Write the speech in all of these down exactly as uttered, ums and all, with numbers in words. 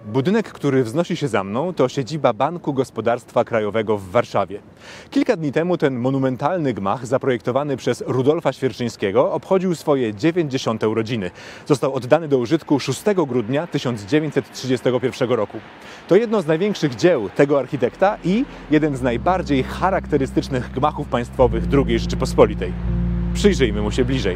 Budynek, który wznosi się za mną, to siedziba Banku Gospodarstwa Krajowego w Warszawie. Kilka dni temu ten monumentalny gmach, zaprojektowany przez Rudolfa Świerczyńskiego, obchodził swoje dziewięćdziesiąte urodziny. Został oddany do użytku szóstego grudnia tysiąc dziewięćset trzydziestego pierwszego roku. To jedno z największych dzieł tego architekta i jeden z najbardziej charakterystycznych gmachów państwowych drugiej Rzeczypospolitej. Przyjrzyjmy mu się bliżej.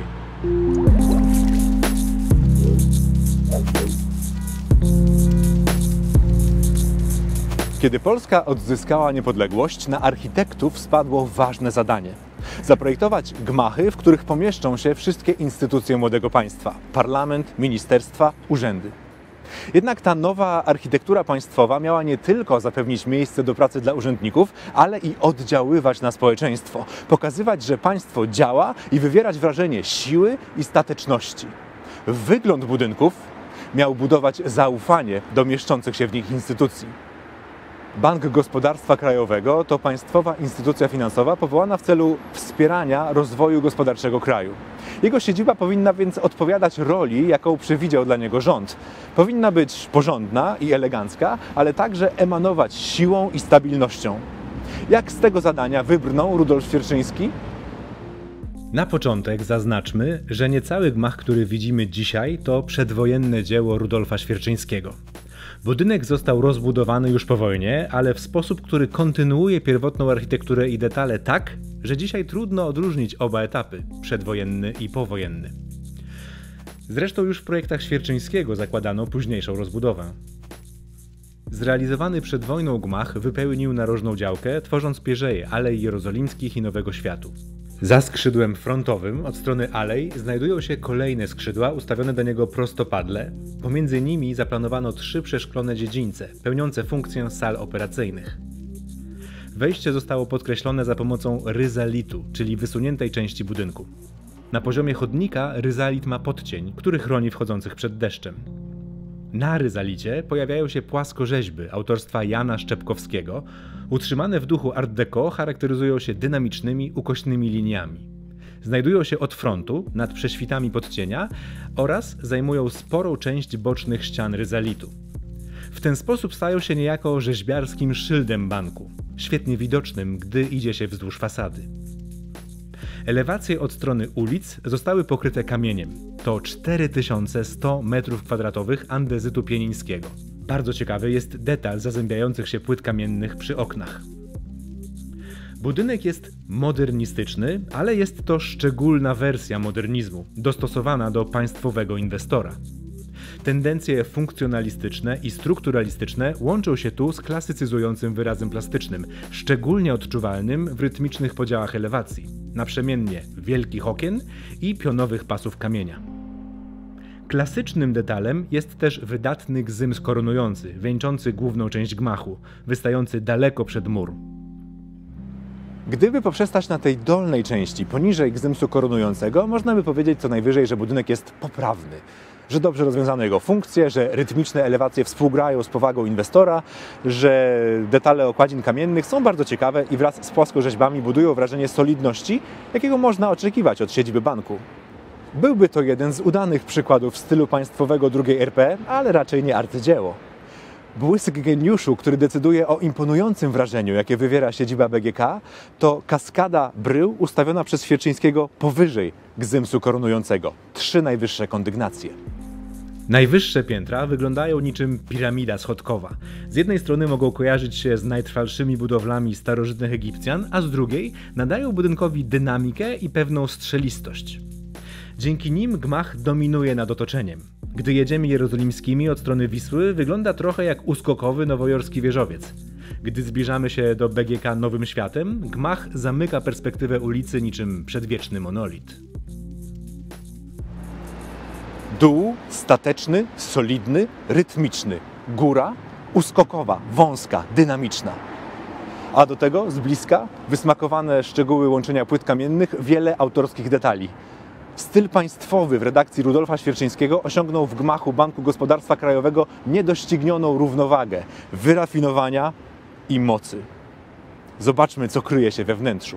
Kiedy Polska odzyskała niepodległość, na architektów spadło ważne zadanie. Zaprojektować gmachy, w których pomieszczą się wszystkie instytucje młodego państwa. Parlament, ministerstwa, urzędy. Jednak ta nowa architektura państwowa miała nie tylko zapewnić miejsce do pracy dla urzędników, ale i oddziaływać na społeczeństwo. Pokazywać, że państwo działa i wywierać wrażenie siły i stateczności. Wygląd budynków miał budować zaufanie do mieszczących się w nich instytucji. Bank Gospodarstwa Krajowego to państwowa instytucja finansowa powołana w celu wspierania rozwoju gospodarczego kraju. Jego siedziba powinna więc odpowiadać roli, jaką przewidział dla niego rząd. Powinna być porządna i elegancka, ale także emanować siłą i stabilnością. Jak z tego zadania wybrnął Rudolf Świerczyński? Na początek zaznaczmy, że niecały gmach, który widzimy dzisiaj, to przedwojenne dzieło Rudolfa Świerczyńskiego. Budynek został rozbudowany już po wojnie, ale w sposób, który kontynuuje pierwotną architekturę i detale tak, że dzisiaj trudno odróżnić oba etapy, przedwojenny i powojenny. Zresztą już w projektach Świerczyńskiego zakładano późniejszą rozbudowę. Zrealizowany przed wojną gmach wypełnił narożną działkę, tworząc pierzeje Alei Jerozolimskich i Nowego Światu. Za skrzydłem frontowym od strony alei znajdują się kolejne skrzydła ustawione do niego prostopadle. Pomiędzy nimi zaplanowano trzy przeszklone dziedzińce, pełniące funkcję sal operacyjnych. Wejście zostało podkreślone za pomocą ryzalitu, czyli wysuniętej części budynku. Na poziomie chodnika ryzalit ma podcień, który chroni wchodzących przed deszczem. Na ryzalicie pojawiają się płaskorzeźby autorstwa Jana Szczepkowskiego. Utrzymane w duchu Art Deco charakteryzują się dynamicznymi, ukośnymi liniami. Znajdują się od frontu, nad prześwitami podcienia oraz zajmują sporą część bocznych ścian ryzalitu. W ten sposób stają się niejako rzeźbiarskim szyldem banku, świetnie widocznym, gdy idzie się wzdłuż fasady. Elewacje od strony ulic zostały pokryte kamieniem. To cztery tysiące sto metrów kwadratowych andezytu pienińskiego. Bardzo ciekawy jest detal zazębiających się płyt kamiennych przy oknach. Budynek jest modernistyczny, ale jest to szczególna wersja modernizmu, dostosowana do państwowego inwestora. Tendencje funkcjonalistyczne i strukturalistyczne łączą się tu z klasycyzującym wyrazem plastycznym, szczególnie odczuwalnym w rytmicznych podziałach elewacji, naprzemiennie wielkich okien i pionowych pasów kamienia. Klasycznym detalem jest też wydatny gzyms koronujący, wieńczący główną część gmachu, wystający daleko przed mur. Gdyby poprzestać na tej dolnej części, poniżej gzymsu koronującego, można by powiedzieć co najwyżej, że budynek jest poprawny. Że dobrze rozwiązano jego funkcje, że rytmiczne elewacje współgrają z powagą inwestora, że detale okładzin kamiennych są bardzo ciekawe i wraz z płaskorzeźbami budują wrażenie solidności, jakiego można oczekiwać od siedziby banku. Byłby to jeden z udanych przykładów stylu państwowego drugiej R P, ale raczej nie arcydzieło. Błysk geniuszu, który decyduje o imponującym wrażeniu, jakie wywiera siedziba B G K, to kaskada brył ustawiona przez Świerczyńskiego powyżej gzymsu koronującego. Trzy najwyższe kondygnacje. Najwyższe piętra wyglądają niczym piramida schodkowa. Z jednej strony mogą kojarzyć się z najtrwalszymi budowlami starożytnych Egipcjan, a z drugiej nadają budynkowi dynamikę i pewną strzelistość. Dzięki nim gmach dominuje nad otoczeniem. Gdy jedziemy jerozolimskimi od strony Wisły, wygląda trochę jak uskokowy nowojorski wieżowiec. Gdy zbliżamy się do B G K Nowym Światem, gmach zamyka perspektywę ulicy niczym przedwieczny monolit. Dół stateczny, solidny, rytmiczny. Góra uskokowa, wąska, dynamiczna. A do tego z bliska wysmakowane szczegóły łączenia płyt kamiennych, wiele autorskich detali. Styl państwowy w redakcji Rudolfa Świerczyńskiego osiągnął w gmachu Banku Gospodarstwa Krajowego niedoścignioną równowagę wyrafinowania i mocy. Zobaczmy, co kryje się we wnętrzu.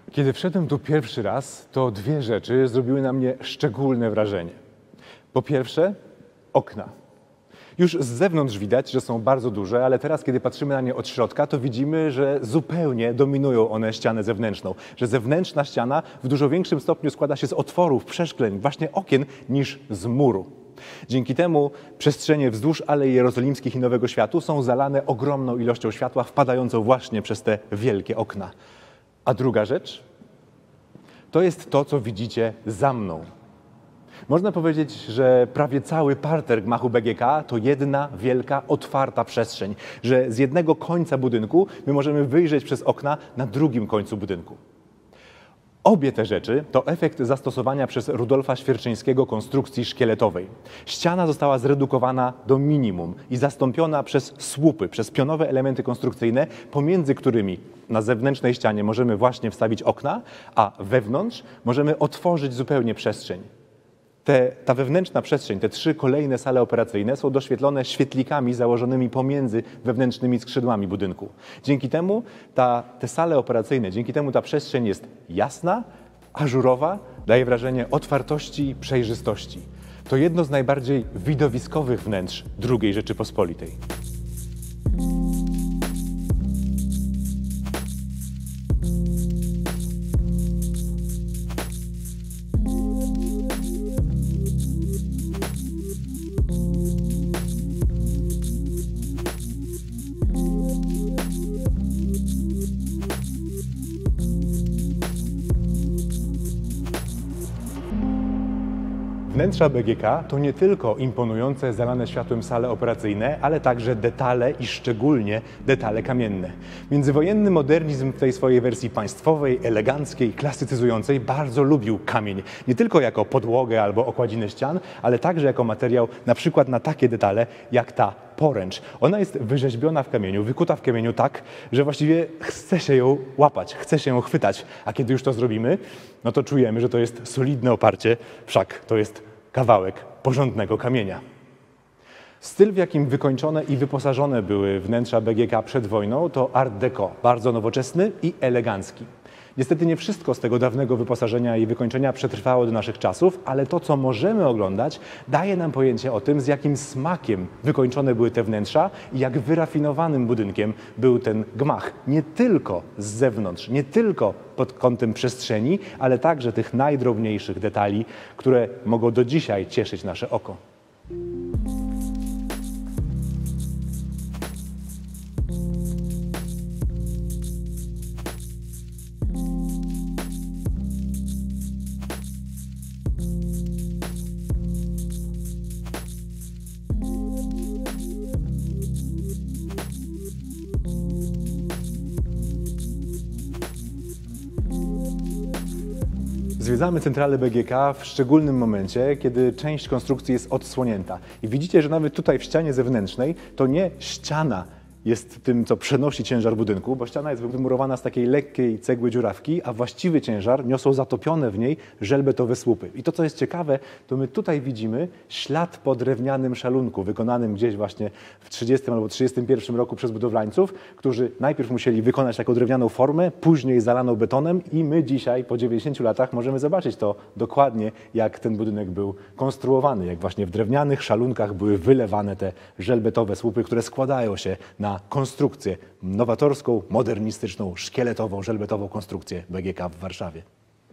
Kiedy wszedłem tu pierwszy raz, to dwie rzeczy zrobiły na mnie szczególne wrażenie. Po pierwsze, okna. Już z zewnątrz widać, że są bardzo duże, ale teraz, kiedy patrzymy na nie od środka, to widzimy, że zupełnie dominują one ścianę zewnętrzną. Że zewnętrzna ściana w dużo większym stopniu składa się z otworów, przeszkleń, właśnie okien, niż z muru. Dzięki temu przestrzenie wzdłuż Alei Jerozolimskich i Nowego Światu są zalane ogromną ilością światła wpadającą właśnie przez te wielkie okna. A druga rzecz to jest to, co widzicie za mną. Można powiedzieć, że prawie cały parter gmachu B G K to jedna wielka, otwarta przestrzeń, że z jednego końca budynku my możemy wyjrzeć przez okna na drugim końcu budynku. Obie te rzeczy to efekt zastosowania przez Rudolfa Świerczyńskiego konstrukcji szkieletowej. Ściana została zredukowana do minimum i zastąpiona przez słupy, przez pionowe elementy konstrukcyjne, pomiędzy którymi na zewnętrznej ścianie możemy właśnie wstawić okna, a wewnątrz możemy otworzyć zupełnie przestrzeń. Te, ta wewnętrzna przestrzeń, te trzy kolejne sale operacyjne są doświetlone świetlikami założonymi pomiędzy wewnętrznymi skrzydłami budynku. Dzięki temu ta, te sale operacyjne, dzięki temu ta przestrzeń jest jasna, ażurowa, daje wrażenie otwartości i przejrzystości. To jedno z najbardziej widowiskowych wnętrz drugiej Rzeczypospolitej. Wnętrza B G K to nie tylko imponujące, zalane światłem sale operacyjne, ale także detale i szczególnie detale kamienne. Międzywojenny modernizm w tej swojej wersji państwowej, eleganckiej, klasycyzującej bardzo lubił kamień. Nie tylko jako podłogę albo okładzinę ścian, ale także jako materiał na przykład na takie detale jak ta poręcz. Ona jest wyrzeźbiona w kamieniu, wykuta w kamieniu tak, że właściwie chce się ją łapać, chce się ją chwytać. A kiedy już to zrobimy, no to czujemy, że to jest solidne oparcie, wszak to jest kawałek porządnego kamienia. Styl, w jakim wykończone i wyposażone były wnętrza B G K przed wojną, to art déco, bardzo nowoczesny i elegancki. Niestety nie wszystko z tego dawnego wyposażenia i wykończenia przetrwało do naszych czasów, ale to, co możemy oglądać, daje nam pojęcie o tym, z jakim smakiem wykończone były te wnętrza i jak wyrafinowanym budynkiem był ten gmach. Nie tylko z zewnątrz, nie tylko pod kątem przestrzeni, ale także tych najdrobniejszych detali, które mogą do dzisiaj cieszyć nasze oko. Zwiedzamy centralę B G K w szczególnym momencie, kiedy część konstrukcji jest odsłonięta. I widzicie, że nawet tutaj w ścianie zewnętrznej to nie ściana jest tym, co przenosi ciężar budynku, bo ściana jest wymurowana z takiej lekkiej cegły dziurawki, a właściwy ciężar niosą zatopione w niej żelbetowe słupy. I to, co jest ciekawe, to my tutaj widzimy ślad po drewnianym szalunku, wykonanym gdzieś właśnie w trzydziestym albo trzydziestym pierwszym roku przez budowlańców, którzy najpierw musieli wykonać taką drewnianą formę, później zalaną betonem i my dzisiaj, po dziewięćdziesięciu latach, możemy zobaczyć to dokładnie, jak ten budynek był konstruowany, jak właśnie w drewnianych szalunkach były wylewane te żelbetowe słupy, które składają się na na konstrukcję nowatorską, modernistyczną, szkieletową, żelbetową konstrukcję B G K w Warszawie.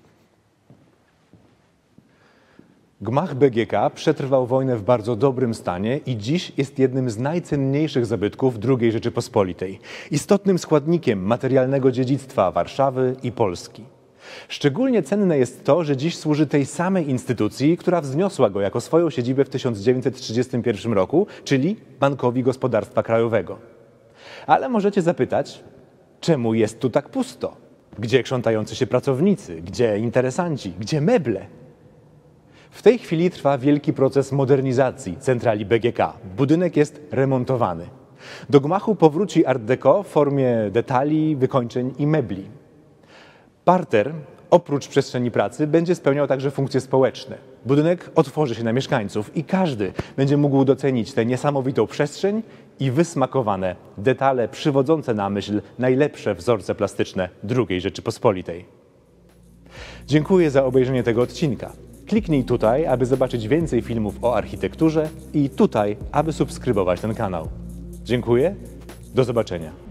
Gmach B G K przetrwał wojnę w bardzo dobrym stanie i dziś jest jednym z najcenniejszych zabytków drugiej Rzeczypospolitej. Istotnym składnikiem materialnego dziedzictwa Warszawy i Polski. Szczególnie cenne jest to, że dziś służy tej samej instytucji, która wzniosła go jako swoją siedzibę w tysiąc dziewięćset trzydziestym pierwszym roku, czyli Bankowi Gospodarstwa Krajowego. Ale możecie zapytać, czemu jest tu tak pusto? Gdzie krzątający się pracownicy? Gdzie interesanci? Gdzie meble? W tej chwili trwa wielki proces modernizacji centrali B G K. Budynek jest remontowany. Do gmachu powróci art déco w formie detali, wykończeń i mebli. Parter, oprócz przestrzeni pracy, będzie spełniał także funkcje społeczne. Budynek otworzy się na mieszkańców i każdy będzie mógł docenić tę niesamowitą przestrzeń i wysmakowane detale przywodzące na myśl najlepsze wzorce plastyczne drugiej Rzeczypospolitej. Dziękuję za obejrzenie tego odcinka. Kliknij tutaj, aby zobaczyć więcej filmów o architekturze i tutaj, aby subskrybować ten kanał. Dziękuję, do zobaczenia.